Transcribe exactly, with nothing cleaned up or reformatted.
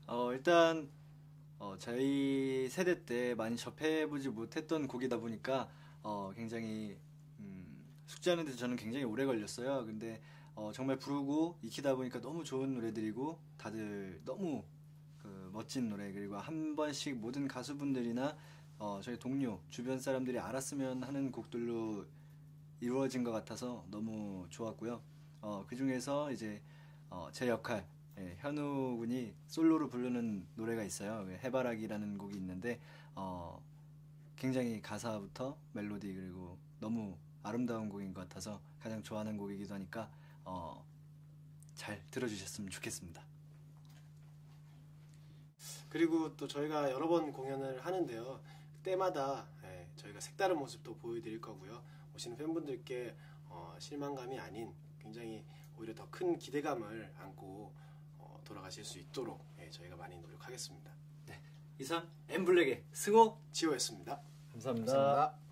어, 일단 어, 저희 세대 때 많이 접해보지 못했던 곡이다 보니까 어, 굉장히 음, 숙지하는 데 저는 굉장히 오래 걸렸어요. 근데 어, 정말 부르고 익히다 보니까 너무 좋은 노래들이고 다들 너무 그 멋진 노래, 그리고 한 번씩 모든 가수분들이나 어, 저희 동료 주변 사람들이 알았으면 하는 곡들로 이루어진 것 같아서 너무 좋았고요. 어, 그 중에서 이제 어, 제 역할, 예, 현우 군이 솔로로 부르는 노래가 있어요. 그 해바라기라는 곡이 있는데 어, 굉장히 가사부터 멜로디 그리고 너무 아름다운 곡인 것 같아서 가장 좋아하는 곡이기도 하니까 어, 잘 들어주셨으면 좋겠습니다. 그리고 또 저희가 여러 번 공연을 하는데요. 때마다 예, 저희가 색다른 모습도 보여드릴 거고요. 오시는 팬분들께 어, 실망감이 아닌 굉장히 오히려 더 큰 기대감을 안고 어, 돌아가실 수 있도록 예, 저희가 많이 노력하겠습니다. 네, 이상 엠블랙의 승호 지호였습니다. 감사합니다. 감사합니다.